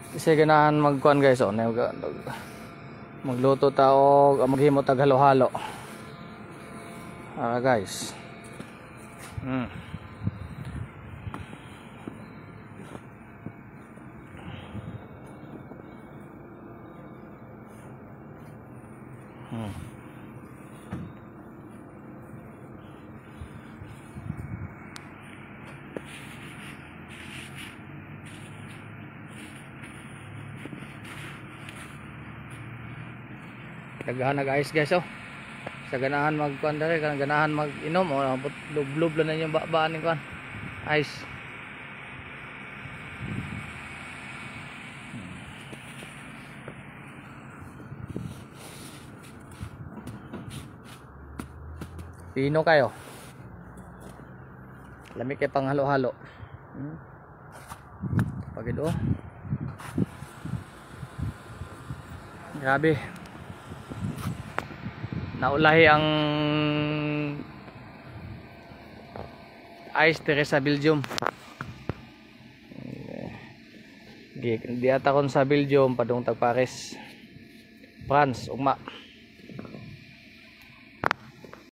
Kasi ganahan magkuan guys, oh, magluto ta og maghimo tag halo-halo. Guys. Hmm. Daghan nag-ice guys, oh. Sa ganahan magkuan dere, ganahan mag-inom, oh, lublob lang yung baan ni kuan. Ice. Pino kayo. Lami kay pang halo-halo. Pagid, oh. Grabe. Naulahi ang ice dire sa Belgium. Di ata kon sa Belgium padung tag Paris, France, ugma.